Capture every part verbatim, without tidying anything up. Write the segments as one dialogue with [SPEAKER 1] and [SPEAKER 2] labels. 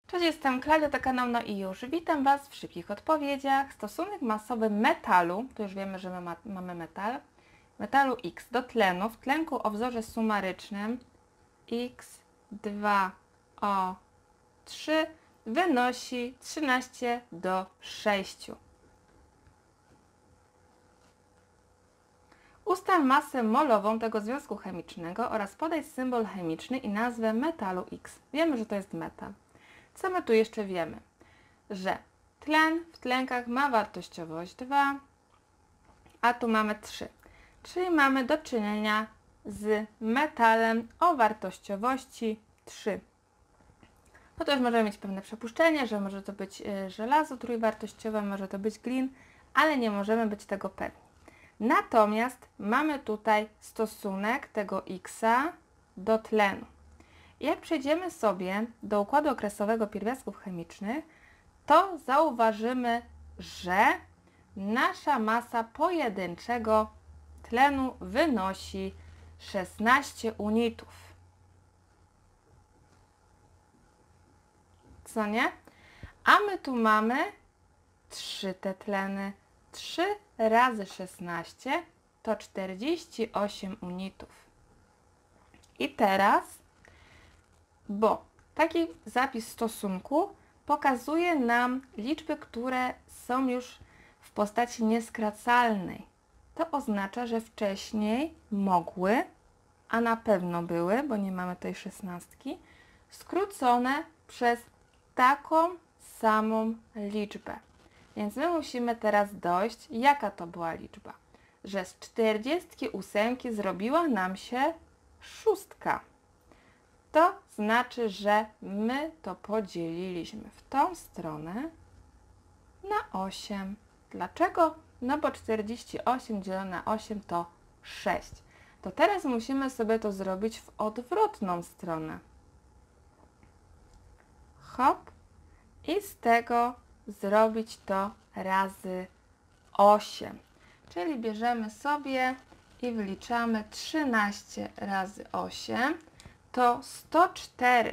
[SPEAKER 1] Cześć, jestem Klaudia, to kanał No i już. Witam Was w szybkich odpowiedziach. Stosunek masowy metalu, tu już wiemy, że my ma, mamy metal, metalu X do tlenu w tlenku o wzorze sumarycznym X dwa O trzy wynosi trzynaście do sześciu. Ustal masę molową tego związku chemicznego oraz podaj symbol chemiczny i nazwę metalu X. Wiemy, że to jest metal. Co my tu jeszcze wiemy? Że tlen w tlenkach ma wartościowość dwa, a tu mamy trzy. Czyli mamy do czynienia z metalem o wartościowości trzy. No to już możemy mieć pewne przypuszczenie, że może to być żelazo trójwartościowe, może to być glin, ale nie możemy być tego pewni. Natomiast mamy tutaj stosunek tego X do tlenu. Jak przejdziemy sobie do układu okresowego pierwiastków chemicznych, to zauważymy, że nasza masa pojedynczego tlenu wynosi szesnaście unitów. Co nie? A my tu mamy trzy te tleny. trzy razy szesnaście to czterdzieści osiem unitów. I teraz, bo taki zapis stosunku pokazuje nam liczby, które są już w postaci nieskracalnej. To oznacza, że wcześniej mogły, a na pewno były, bo nie mamy tej szesnastki, skrócone przez taką samą liczbę. Więc my musimy teraz dojść, jaka to była liczba. Że z czterdziestki ósemki zrobiła nam się szóstka. To znaczy, że my to podzieliliśmy w tą stronę na osiem. Dlaczego? No bo czterdzieści osiem dzielone na osiem to sześć. To teraz musimy sobie to zrobić w odwrotną stronę. Hop. I z tego zrobić to razy osiem. Czyli bierzemy sobie i wliczamy trzynaście razy osiem. To sto cztery.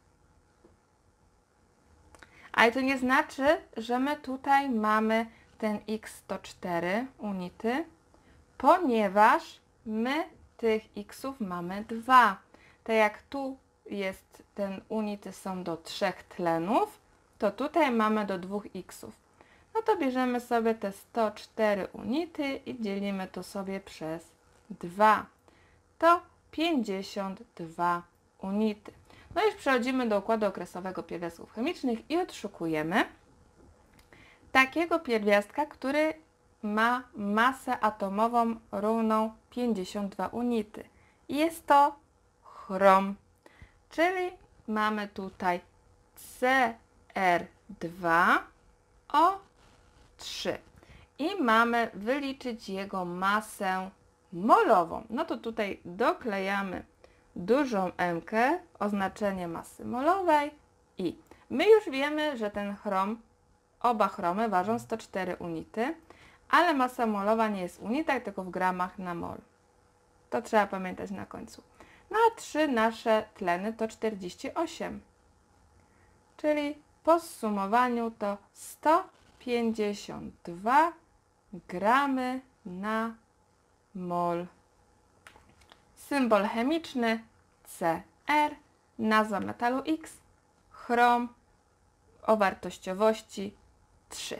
[SPEAKER 1] Ale to nie znaczy, że my tutaj mamy ten X sto cztery unity, ponieważ my tych Xów mamy dwa. Tak jak tu jest ten unity są do trzech tlenów, to tutaj mamy do dwóch Xów. No to bierzemy sobie te sto cztery unity i dzielimy to sobie przez dwa. To pięćdziesiąt dwa unity. No już przechodzimy do układu okresowego pierwiastków chemicznych i odszukujemy takiego pierwiastka, który ma masę atomową równą pięćdziesiąt dwa unity. Jest to chrom, czyli mamy tutaj C R dwa O trzy i mamy wyliczyć jego masę molową. No to tutaj doklejamy dużą M-kę, oznaczenie masy molowej i my już wiemy, że ten chrom, oba chromy ważą sto cztery unity, ale masa molowa nie jest w unitach, tylko w gramach na mol. To trzeba pamiętać na końcu. No a trzy nasze tleny to czterdzieści osiem, czyli po zsumowaniu to sto pięćdziesiąt dwa gramy na mol. Symbol chemiczny C R, nazwa metalu X, chrom o wartościowości trzy.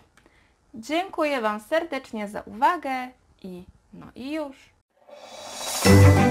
[SPEAKER 1] Dziękuję Wam serdecznie za uwagę i no i już.